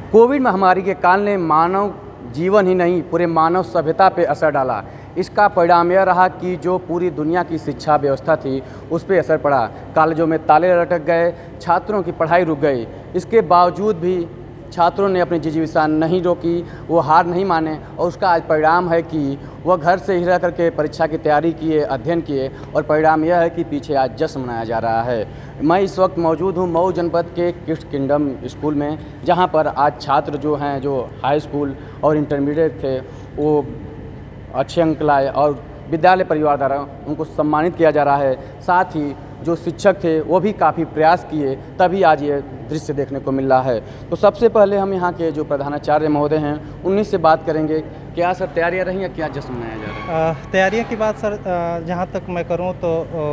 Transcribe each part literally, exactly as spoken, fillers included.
Covid महामारी के काल ने मानव जीवन ही नहीं पूरे मानव सभ्यता पे असर डाला। इसका परिणाम यह रहा कि जो पूरी दुनिया की शिक्षा व्यवस्था थी उस पर असर पड़ा। कॉलेजों में ताले लटक गए, छात्रों की पढ़ाई रुक गई। इसके बावजूद भी छात्रों ने अपनी जिजीविका नहीं रोकी, वो हार नहीं माने और उसका आज परिणाम है कि वह घर से ही रह करके परीक्षा की तैयारी किए, अध्ययन किए और परिणाम यह है कि पीछे आज जश्न मनाया जा रहा है। मैं इस वक्त मौजूद हूँ मऊ जनपद के किड्स किंगडम स्कूल में, जहाँ पर आज छात्र जो हैं जो हाई स्कूल और इंटरमीडिएट थे वो अच्छे अंक लाए और विद्यालय परिवार द्वारा उनको सम्मानित किया जा रहा है। साथ ही जो शिक्षक थे वो भी काफ़ी प्रयास किए, तभी आज ये दृश्य देखने को मिल रहा है। तो सबसे पहले हम यहाँ के जो प्रधानाचार्य महोदय हैं उन्हीं से बात करेंगे। क्या सर तैयारियाँ रही हैं, क्या जश्न मनाया जा रहा है? तैयारियों की बात सर जहाँ तक मैं करूँ तो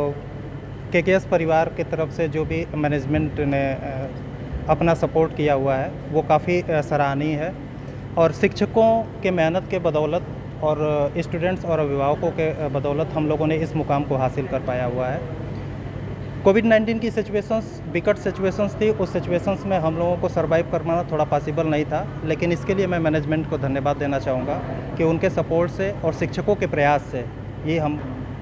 के के एस परिवार की तरफ से जो भी मैनेजमेंट ने अपना सपोर्ट किया हुआ है वो काफ़ी सराहनीय है और शिक्षकों के मेहनत के बदौलत और स्टूडेंट्स और अभिभावकों के बदौलत हम लोगों ने इस मुकाम को हासिल कर पाया हुआ है। कोविड नाइन्टीन की सिचुएशंस विकट सिचुएशंस थी, उस सिचुएशंस में हम लोगों को सर्वाइव करना थोड़ा पॉसिबल नहीं था, लेकिन इसके लिए मैं मैनेजमेंट को धन्यवाद देना चाहूँगा कि उनके सपोर्ट से और शिक्षकों के प्रयास से ये हम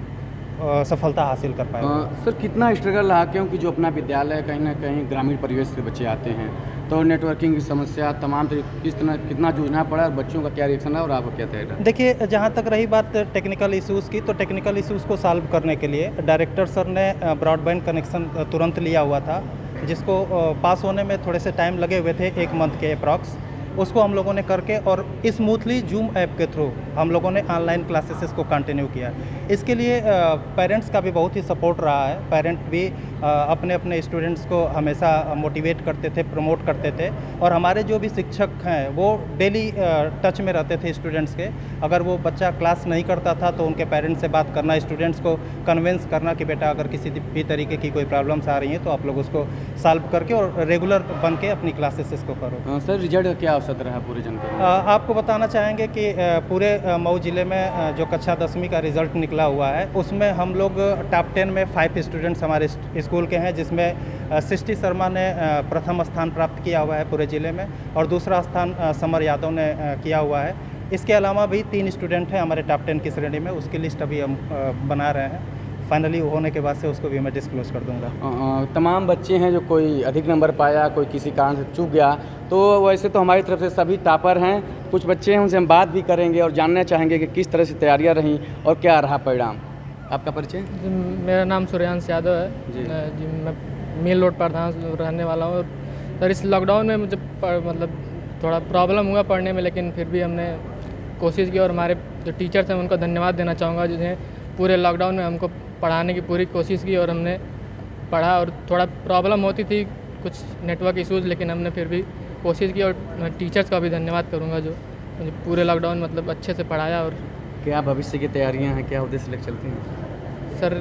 आ, सफलता हासिल कर पाए। सर कितना स्ट्रगल रहा, क्योंकि जो अपना विद्यालय कहीं ना कहीं ग्रामीण परिवेश से बच्चे आते हैं तो नेटवर्किंग की समस्या तमाम किस तरह कितना जूझना पड़ा और बच्चों का क्या रिएक्शन है और आपको क्या तय? देखिए, जहाँ तक रही बात टेक्निकल इश्यूज़ की, तो टेक्निकल इश्यूज़ को सॉल्व करने के लिए डायरेक्टर सर ने ब्रॉडबैंड कनेक्शन तुरंत लिया हुआ था, जिसको पास होने में थोड़े से टाइम लगे हुए थे, एक मंथ के अप्रॉक्स। उसको हम लोगों ने करके और स्मूथली जूम ऐप के थ्रू हम लोगों ने ऑनलाइन क्लासेस को कंटिन्यू किया। इसके लिए पेरेंट्स का भी बहुत ही सपोर्ट रहा है। पेरेंट भी आ, अपने अपने स्टूडेंट्स को हमेशा मोटिवेट करते थे, प्रमोट करते थे और हमारे जो भी शिक्षक हैं वो डेली टच में रहते थे स्टूडेंट्स के। अगर वो बच्चा क्लास नहीं करता था तो उनके पेरेंट्स से बात करना, स्टूडेंट्स को कन्विंस करना कि बेटा अगर किसी भी तरीके की कोई प्रॉब्लम्स आ रही हैं तो आप लोग उसको सॉल्व करके और रेगुलर बन के अपनी क्लासेस को करो। सर रिजल्ट क्या औसत रहा पूरे जनपद? आपको बताना चाहेंगे कि पूरे मऊ जिले में जो कक्षा दसवीं का रिजल्ट निकला हुआ है उसमें हम लोग टॉप टेन में फाइव स्टूडेंट्स हमारे स्कूल के हैं, जिसमें सृष्टि शर्मा ने प्रथम स्थान प्राप्त किया हुआ है पूरे ज़िले में और दूसरा स्थान समर यादव ने किया हुआ है। इसके अलावा भी तीन स्टूडेंट हैं हमारे टॉप टेन की श्रेणी में, उसकी लिस्ट अभी हम बना रहे हैं। फाइनली होने के बाद से उसको भी मैं डिस्क्लोज कर दूंगा। तमाम बच्चे हैं जो कोई अधिक नंबर पाया, कोई किसी कारण से चूक गया, तो वैसे तो हमारी तरफ से सभी टॉपर हैं। कुछ बच्चे हैं उनसे हम बात भी करेंगे और जानना चाहेंगे कि किस तरह से तैयारियां रहीं और क्या रहा परिणाम। आपका परिचय? मेरा नाम सूर्यांश यादव है जी, जी मैं मेल रोड प्रधान रहने वाला हूँ। सर इस लॉकडाउन में मुझे मतलब थोड़ा प्रॉब्लम हुआ पढ़ने में, लेकिन फिर भी हमने कोशिश की और हमारे जो टीचर्स हैं उनको धन्यवाद देना चाहूँगा, जिन्हें पूरे लॉकडाउन में हमको पढ़ाने की पूरी कोशिश की और हमने पढ़ा। और थोड़ा प्रॉब्लम होती थी कुछ नेटवर्क इश्यूज़, लेकिन हमने फिर भी कोशिश की और टीचर्स का भी धन्यवाद करूँगा जो मुझे पूरे लॉकडाउन मतलब अच्छे से पढ़ाया। और क्या भविष्य की तैयारियां हैं, क्या उद्देश्य लेकर चलती हैं? Sir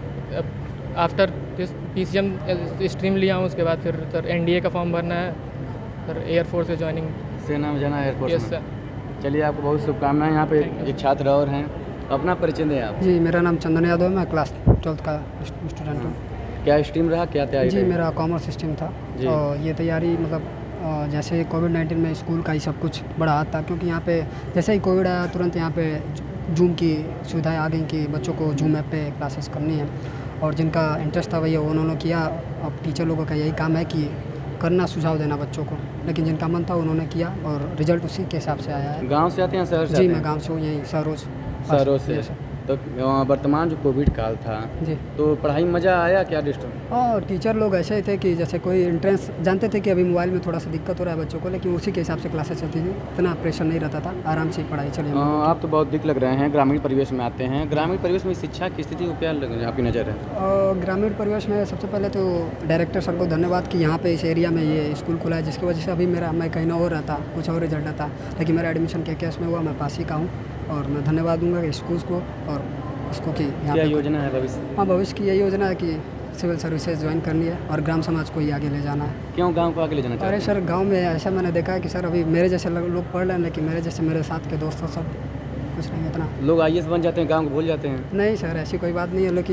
after this P C M stream लिया हूँ, उसके बाद फिर सर एन डी ए का फॉर्म भरना है, सर एयरफोर्स से ज्वाइनिंग सेना में जाना है, एयरफोर्स। Yes sir. चलिए आपको बहुत शुभकामनाएं। यहाँ पे एक छात्र और हैं, अपना परिचय दें आप। जी मेरा नाम चंदन यादव है, मैं क्लास ट्वेल्थ का स्टूडेंट हूँ। क्या स्ट्रीम रहा, क्या तैयारी? जी मेरा कॉमर्स स्ट्रीम था और ये तैयारी मतलब जैसे कोविड नाइन्टीन में स्कूल का ही सब कुछ बड़ा हाथ था, क्योंकि यहाँ पे जैसे ही कोविड आया तुरंत यहाँ पे जूम की सुविधाएं आ गई कि बच्चों को जूम ऐप पे क्लासेस करनी है और जिनका इंटरेस्ट था भैया उन्होंने किया। अब टीचर लोगों का यही काम है कि करना, सुझाव देना बच्चों को, लेकिन जिनका मन था उन्होंने किया और रिजल्ट उसी के हिसाब से आया है। गाँव से आते हैं शहर से? जी मैं गाँव से हूँ, यही सरोज शहरों से। तो वर्तमान जो कोविड काल था जी, तो पढ़ाई में मज़ा आया क्या डिस्टर्ब? और टीचर लोग ऐसे ही थे कि जैसे कोई इंट्रेंस जानते थे कि अभी मोबाइल में थोड़ा सा दिक्कत हो रहा है बच्चों को, लेकिन उसी के हिसाब से क्लासेस चलती थी, इतना प्रेशर नहीं रहता था, आराम से पढ़ाई चली। आप तो बहुत दिख लग रहे हैं, ग्रामीण परिवेश में आते हैं। ग्रामीण परिवेश में शिक्षा की स्थिति को क्या आपकी नज़र है? और ग्रामीण परिवेश में सबसे पहले तो डायरेक्टर सर को धन्यवाद कि यहाँ पे इस एरिया में ये स्कूल खुला है, जिसकी वजह से अभी मेरा मैं कहीं ना और रहता, कुछ और रिजल्ट आता, लेकिन मेरा एडमिशन के केस में हुआ, मैं पास ही का हूँ और मैं धन्यवाद दूँगा स्कूल को और इसको कि क्या योजना है भविष्य? हाँ भविष्य की यही योजना है कि सिविल सर्विसेज ज्वाइन करनी है और ग्राम समाज को ही आगे ले जाना है। क्यों गांव को आगे ले जाना चाहते हैं? अरे सर गांव में ऐसा मैंने देखा है कि सर अभी मेरे जैसे लोग पढ़ रहे हैं, लेकिन मेरे जैसे मेरे साथ के दोस्तों सब कुछ नहीं, इतना लोग आई ए एस बन जाते हैं, गाँव को भूल जाते हैं। नहीं सर ऐसी कोई बात नहीं है, लेकिन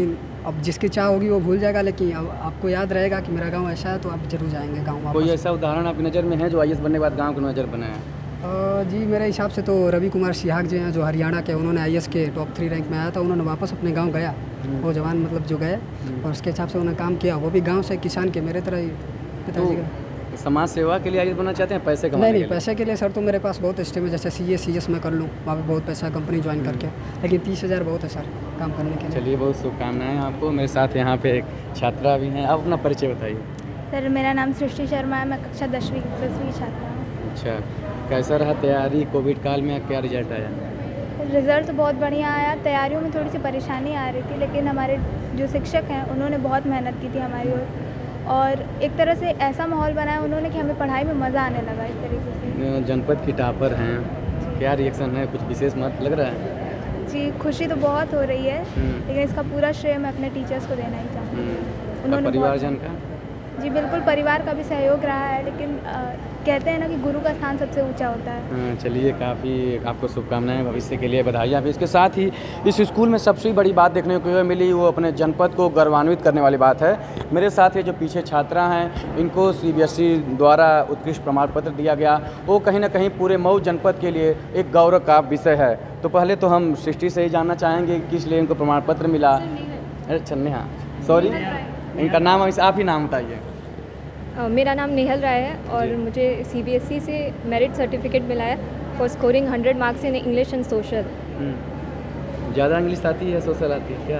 अब जिसकी चाह होगी वो भूल जाएगा, लेकिन अब आपको याद रहेगा कि मेरा गांव ऐसा है तो आप जरूर जाएंगे गांव वापस। कोई ऐसा उदाहरण आपकी नज़र में है जो आई ए एस बनने के बाद गांव को नज़र बनाया? अ, जी मेरे हिसाब से तो रवि कुमार सिहाग जी हैं जो हरियाणा के, उन्होंने आई ए एस के टॉप थ्री रैंक में आया था, उन्होंने वापस अपने गाँव गया, वो जवान मतलब जो गए और उसके हिसाब से उन्होंने काम किया, वो भी गाँव से किसान के मेरे तरह ही पिताजी का। तो समाज सेवा के लिए आई ए एस बनना चाहते हैं, पैसे कमाने नहीं के नहीं लिए? पैसे के लिए सर तो मेरे पास बहुत स्टेम है, जैसे सी ए सी एस में कर लूँ, वहाँ पे बहुत पैसा है कंपनी ज्वाइन करके, लेकिन तीस हज़ार बहुत है सर काम करने के लिए। चलिए, बहुत शुभकामनाएं आपको। मेरे साथ यहाँ पे एक छात्रा भी हैं, आप अपना परिचय बताइए। सर मेरा नाम सृष्टि शर्मा है, मैं कक्षा दसवीं दसवीं की छात्रा हूँ। अच्छा, कैसा रहा तैयारी कोविड काल में, क्या रिजल्ट आया? रिज़ल्ट तो बहुत बढ़िया आया, तैयारियों में थोड़ी सी परेशानी आ रही थी, लेकिन हमारे जो शिक्षक हैं उन्होंने बहुत मेहनत की थी हमारी ओर, और एक तरह से ऐसा माहौल बनाया उन्होंने कि हमें पढ़ाई में मज़ा आने लगा इस तरीके से। जनपद की टॉपर हैं, क्या रिएक्शन है? कुछ विशेष मत लग रहा है? जी खुशी तो बहुत हो रही है, लेकिन इसका पूरा श्रेय मैं अपने टीचर्स को देना ही चाहूँगी। उन्होंने परिवारजन का? जी बिल्कुल, परिवार का भी सहयोग रहा है, लेकिन आ, कहते हैं ना कि गुरु का स्थान सबसे ऊंचा होता है। चलिए, काफ़ी आपको शुभकामनाएं, भविष्य के लिए बधाई। आप इसके साथ ही इस स्कूल में सबसे बड़ी बात देखने को मिली वो अपने जनपद को गौरवान्वित करने वाली बात है। मेरे साथ ये जो पीछे छात्रा हैं, इनको सी बी एस ई द्वारा उत्कृष्ट प्रमाण पत्र दिया गया, वो कहीं ना कहीं पूरे मऊ जनपद के लिए एक गौरव का विषय है। तो पहले तो हम सृष्टि से ही जानना चाहेंगे किस लिए इनको प्रमाण पत्र मिला। अरे छन्ने, सॉरी, इनका नाम आप ही नाम बताइए। Uh, मेरा नाम नेहल राय है और मुझे सी बी एस ई से मेरिट सर्टिफिकेट मिला है for scoring hundred marks in English and social. ज़्यादा इंग्लिश आती है, सोशल आती है? क्या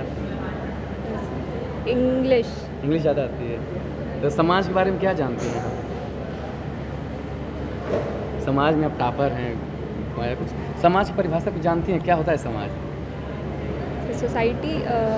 इंग्लिश इंग्लिश ज़्यादा आती है। तो समाज के बारे में क्या जानते हैं आप? समाज में आप टॉपर हैं, या कुछ समाज की परिभाषा कुछ जानती हैं? क्या होता है समाज? सोसाइटी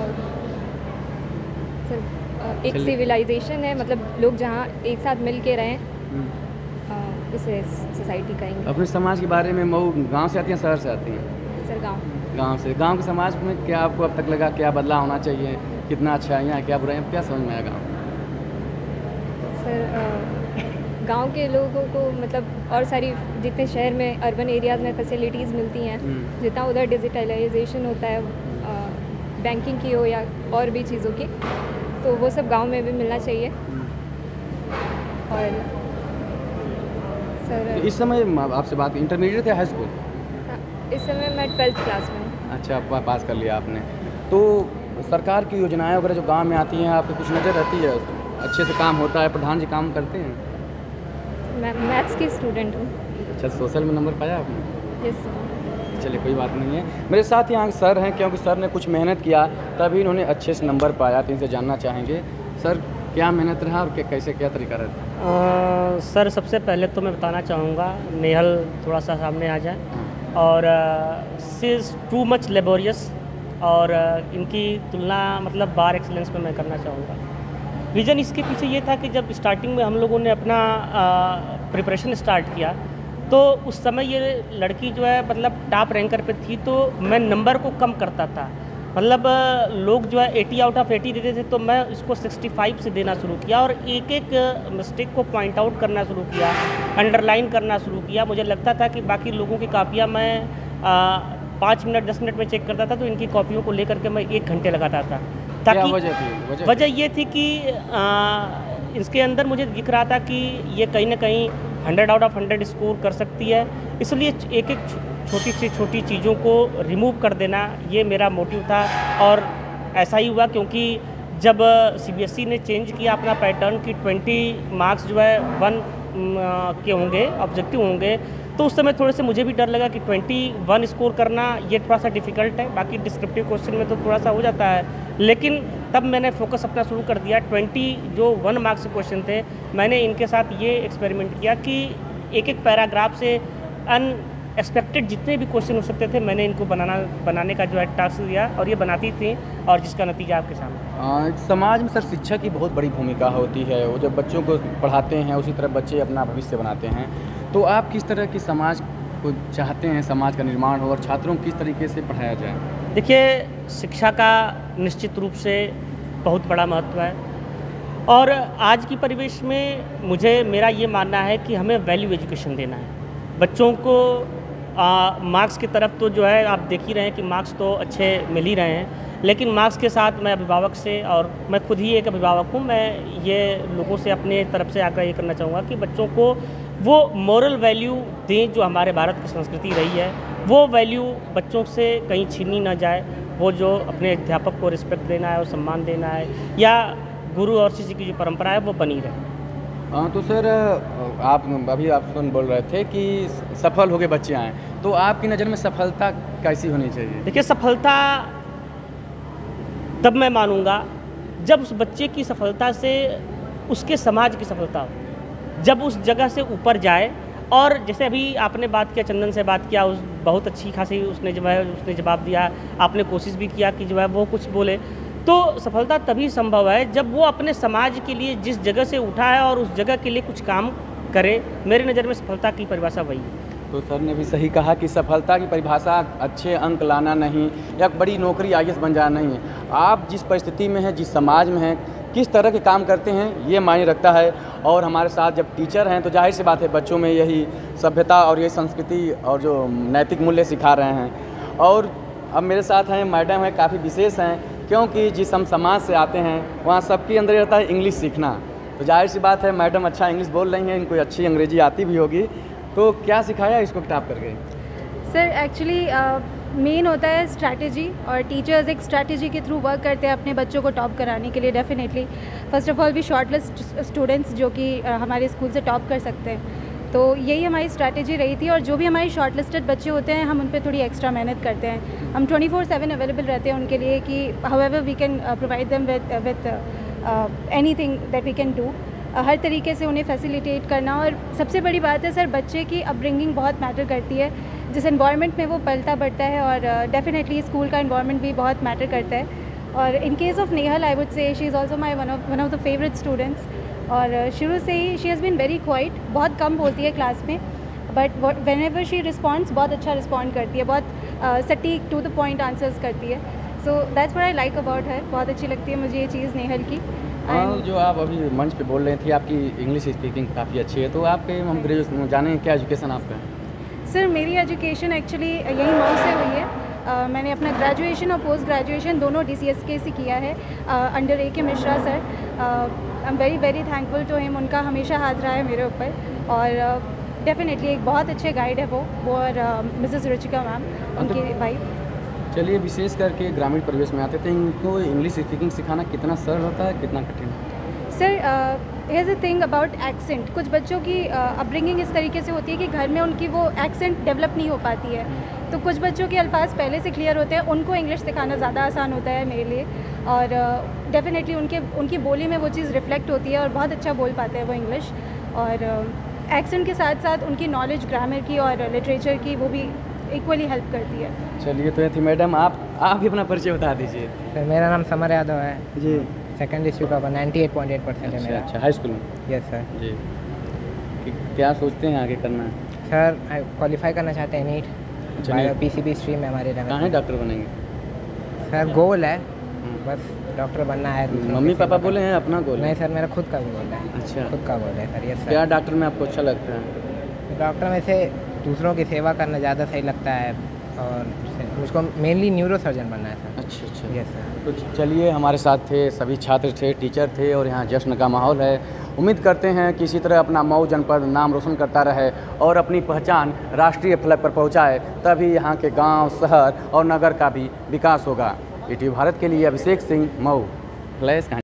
सर एक सिविलाइजेशन है, मतलब लोग जहाँ एक साथ मिल के रहें, इसे सोसाइटी कहेंगे। अपने समाज के बारे में मऊ गांव से आती हैं, शहर से आती हैं? सर गांव। गांव से। गांव के समाज में क्या आपको अब तक लगा, क्या बदलाव होना चाहिए, कितना अच्छाइयाँ, क्या बुराइयाँ, क्या समझ में आया गाँव? सर गांव के लोगों को मतलब और सारी जितने शहर में अर्बन एरियाज़ में फैसिलिटीज़ मिलती हैं, जितना उधर डिजिटलाइजेशन होता है, बैंकिंग की हो या और भी चीज़ों की, तो वो सब गांव में भी मिलना चाहिए। और सर इस समय आपसे बात, इंटरमीडिएट या हाई स्कूल? इस समय मैं ट्वेल्थ क्लास में। अच्छा, पास कर लिया आपने। तो सरकार की योजनाएं वगैरह जो गांव में आती हैं, आपको कुछ नज़र रहती है? अच्छे से काम होता है? प्रधान जी काम करते हैं? मैं मैथ्स की स्टूडेंट हूँ। अच्छा, सोशल में नंबर पाया आपने? Yes sir. चलिए, कोई बात नहीं है। मेरे साथ यहाँ सर हैं, क्योंकि सर ने कुछ मेहनत किया तभी इन्होंने अच्छे से नंबर पाया, तो इनसे जानना चाहेंगे सर क्या मेहनत रहा और कैसे क्या तरीका रहता? सर सबसे पहले तो मैं बताना चाहूँगा, नेहल थोड़ा सा सामने आ जाए, और she is too much laborious, और uh, इनकी तुलना मतलब बार एक्सीलेंस में मैं करना चाहूँगा। रीज़न इसके पीछे ये था कि जब स्टार्टिंग में हम लोगों ने अपना प्रिपरेशन स्टार्ट किया, तो उस समय ये लड़की जो है मतलब टॉप रैंकर पे थी, तो मैं नंबर को कम करता था। मतलब लोग जो है अस्सी आउट ऑफ अस्सी देते थे, तो मैं इसको पैंसठ से देना शुरू किया, और एक एक मिस्टेक को पॉइंट आउट करना शुरू किया, अंडरलाइन करना शुरू किया। मुझे लगता था कि बाकी लोगों की कापियाँ मैं पाँच मिनट दस मिनट में चेक करता था, तो इनकी कॉपियों को लेकर के मैं एक घंटे लगाता था। ताकि वजह थी? वजह, वजह ये थी कि आ, इसके अंदर मुझे दिख रहा था कि ये कहीं ना कहीं hundred out of hundred score कर सकती है, इसलिए एक एक छोटी सी छोटी चीज़ों को रिमूव कर देना ये मेरा मोटिव था। और ऐसा ही हुआ, क्योंकि जब सी बी एस ई ने चेंज किया अपना पैटर्न कि बीस मार्क्स जो है वन के होंगे, ऑब्जेक्टिव होंगे, तो उस समय थोड़े से मुझे भी डर लगा कि इक्कीस स्कोर करना ये थोड़ा सा डिफ़िकल्ट है। बाकी डिस्क्रिप्टिव क्वेश्चन में तो थोड़ा सा हो जाता है, लेकिन तब मैंने फोकस अपना शुरू कर दिया। बीस जो वन मार्क्स के क्वेश्चन थे, मैंने इनके साथ ये एक्सपेरिमेंट किया कि एक एक पैराग्राफ से अनएक्सपेक्टेड जितने भी क्वेश्चन हो सकते थे, मैंने इनको बनाना बनाने का जो है टास्क दिया, और ये बनाती थी, और जिसका नतीजा आपके सामने। आ, समाज में सर शिक्षा की बहुत बड़ी भूमिका होती है। वो जब बच्चों को पढ़ाते हैं, उसी तरह बच्चे अपना भविष्य बनाते हैं। तो आप किस तरह की समाज को चाहते हैं, समाज का निर्माण हो, और छात्रों को किस तरीके से पढ़ाया जाए? देखिए, शिक्षा का निश्चित रूप से बहुत बड़ा महत्व है, और आज की परिवेश में मुझे मेरा ये मानना है कि हमें वैल्यू एजुकेशन देना है बच्चों को। मार्क्स की तरफ तो जो है आप देख ही रहे हैं कि मार्क्स तो अच्छे मिल ही रहे हैं, लेकिन मार्क्स के साथ मैं अभिभावक से, और मैं खुद ही एक अभिभावक हूँ, मैं ये लोगों से अपने तरफ से आग्रह ये करना चाहूँगा कि बच्चों को वो मॉरल वैल्यू दें जो हमारे भारत की संस्कृति रही है, वो वैल्यू बच्चों से कहीं छीनी ना जाए। वो जो अपने अध्यापक को रिस्पेक्ट देना है और सम्मान देना है, या गुरु और शिष्य की जो परंपरा है वो बनी रहे। हाँ, तो सर आप अभी आप सुन बोल रहे थे कि सफल हो गए बच्चे आएँ, तो आपकी नज़र में सफलता कैसी होनी चाहिए? देखिए, सफलता तब मैं मानूंगा जब उस बच्चे की सफलता से उसके समाज की सफलता हो, जब उस जगह से ऊपर जाए। और जैसे अभी आपने बात किया, चंदन से बात किया, उस बहुत अच्छी खासी उसने जो है उसने जवाब दिया, आपने कोशिश भी किया कि जो है वो कुछ बोले। तो सफलता तभी संभव है जब वो अपने समाज के लिए जिस जगह से उठा है और उस जगह के लिए कुछ काम करे। मेरी नज़र में सफलता की परिभाषा वही है। तो सर ने भी सही कहा कि सफलता की परिभाषा अच्छे अंक लाना नहीं या बड़ी नौकरी आई ए एस बन जाना नहीं है। आप जिस परिस्थिति में हैं, जिस समाज में हैं, किस तरह के काम करते हैं, ये मायने रखता है। और हमारे साथ जब टीचर हैं तो जाहिर सी बात है बच्चों में यही सभ्यता और ये संस्कृति और जो नैतिक मूल्य सिखा रहे हैं। और अब मेरे साथ हैं मैडम हैं, काफ़ी विशेष हैं, क्योंकि जिस हम समाज से आते हैं वहाँ सबके अंदर रहता है इंग्लिश सीखना। तो जाहिर सी बात है मैडम अच्छा इंग्लिश बोल रही हैं, इनको अच्छी अंग्रेजी आती भी होगी। तो क्या सिखाया इसको किताब करके? सर एक्चुअली मेन होता है स्ट्रैटेजी, और टीचर्स एक स्ट्रैटेजी के थ्रू वर्क करते हैं अपने बच्चों को टॉप कराने के लिए। Definitely first of all we shortlist students जो कि uh, हमारे स्कूल से टॉप कर सकते हैं। तो यही हमारी स्ट्रैटेजी रही थी। और जो भी हमारे शॉर्टलिस्टेड बच्चे होते हैं हम उन पर थोड़ी एक्स्ट्रा मेहनत करते हैं। हम ट्वेंटी फोर सेवन अवेलेबल रहते हैं उनके लिए कि however we can provide them with with anything that we can do. हर तरीके से उन्हें फैसिलिटेट करना। और सबसे बड़ी बात है सर, बच्चे की अपब्रिंगिंग बहुत मैटर करती है, जिस एनवायरनमेंट में वो पलता बढ़ता है। और डेफिनेटली uh, स्कूल का एनवायरनमेंट भी बहुत मैटर करता है। और in case of Nehal I would say she is also my one of one of the favourite students. और uh, शुरू से ही she has been very quiet, बहुत कम बोलती है क्लास में, but whenever she responds बहुत अच्छा रिस्पॉन्ड करती है, बहुत सटीक टू द पॉइंट आंसर्स करती है। So that's what I like about her. बहुत अच्छी लगती है मुझे ये चीज़ नेहल की। हाँ, जो आप अभी मंच पे बोल रही थी आपकी इंग्लिश स्पीकिंग काफ़ी अच्छी है, तो आपके हम ग्रेजुएशन जाने क्या एजुकेशन आपका है? सर मेरी एजुकेशन एक्चुअली यही मऊ से हुई है। uh, मैंने अपना ग्रेजुएशन और पोस्ट ग्रेजुएशन दोनों डी सी एस के से किया है under A K Mishra sir. I am very very thankful to him, उनका हमेशा हाथ रहा है मेरे ऊपर। और डेफिनेटली uh, एक बहुत अच्छे गाइड है वो वो और मिसेस रुचिका मैम, उनकी वाइफ। चलिए, विशेष करके ग्रामीण परिवेश में आते थे, इनको इंग्लिश स्पीकिंग सिखाना कितना सरल होता है, कितना कठिन? Sir has a thing about accent. कुछ बच्चों की अपब्रिंगिंग इस तरीके से होती है कि घर में उनकी वो एक्सेंट डेवलप नहीं हो पाती है। तो कुछ बच्चों के अल्फाज पहले से क्लियर होते हैं, उनको इंग्लिश सिखाना ज़्यादा आसान होता है मेरे लिए। और डेफिनेटली uh, उनके उनकी बोली में वो चीज़ रिफ्लेक्ट होती है और बहुत अच्छा बोल पाते हैं वो इंग्लिश। और एक्सेंट uh, के साथ साथ उनकी नॉलेज ग्रामर की और लिटरेचर की वो भी इक्वली हेल्प करती है। चलिए, तो ये थी मैडम, आप आप भी अपना परिचय बता दीजिए। सर मेरा नाम समर यादव है जी। सेकेंडरी स्कूल का ninety eight point eight percent है मेरा। अच्छा, हाई स्कूल में? यस सर जी। कि क्या सोचते हैं आगे करना? सर क्वालिफाई करना चाहते हैं नीट, चलिए। पी सी बी स्ट्रीम है हमारे कहाँ है डॉक्टर बनेंगे? सर गोल है बस डॉक्टर बनना है। मम्मी पापा बोले हैं अपना गोल? नहीं सर, मेरा खुद का भी गोल है। अच्छा, खुद का गोल है सर। Yes sir. क्या डॉक्टर में आपको अच्छा लगता है? डॉक्टर में से दूसरों की सेवा करना ज़्यादा सही लगता है, और मुझको मेनली न्यूरो सर्जन बनना है सर। अच्छा अच्छा। Yes sir. तो चलिए, हमारे साथ थे सभी छात्र थे, टीचर थे, और यहाँ जश्न का माहौल है। उम्मीद करते हैं कि इसी तरह अपना मऊ जनपद नाम रोशन करता रहे और अपनी पहचान राष्ट्रीय फलक पर पहुँचाए, तभी यहाँ के गांव, शहर और नगर का भी विकास होगा। ई टी वी भारत के लिए अभिषेक सिंह, मऊ। फ्लैश।